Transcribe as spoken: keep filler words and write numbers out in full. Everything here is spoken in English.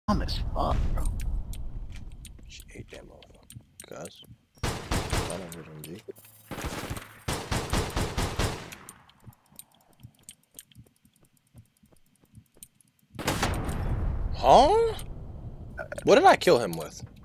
Dumb as fuck, bro. She ate that motherfucker. Cuz. I don't hear him, G. Huh? What did I kill him with?